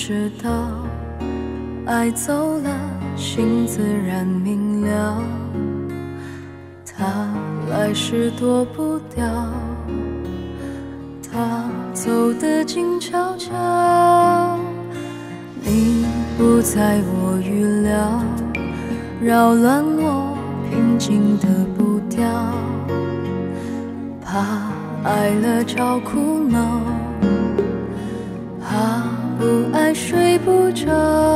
知道，爱走了，心自然明了。他来时躲不掉，他走得静悄悄。你不在我预料，扰乱我平静的步调。怕爱了找苦恼，怕不爱睡不着。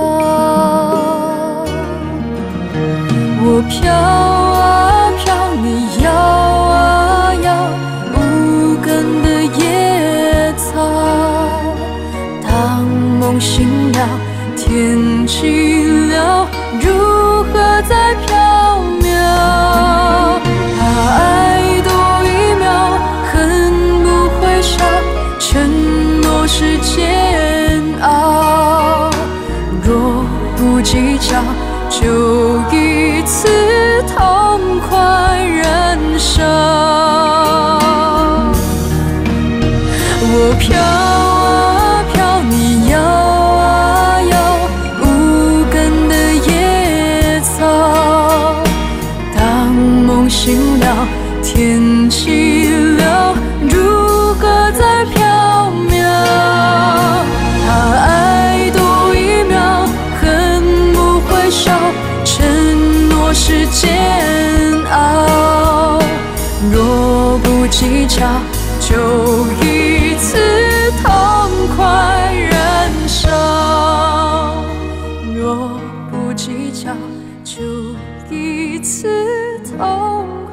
我飘啊飘，你摇啊摇，无根的野草。当梦醒了，天气了，如何再缥缈？怕爱多一秒，恨不会少，承诺是煎熬。若不计较，就一次痛快燃烧。我飘啊飘，你摇啊摇，无根的野草。当梦醒了，天气了，如何再缥缈？怕爱多一秒，恨不会少，承诺是煎熬。若不计较，就一次痛快燃烧。若不计较，就一次痛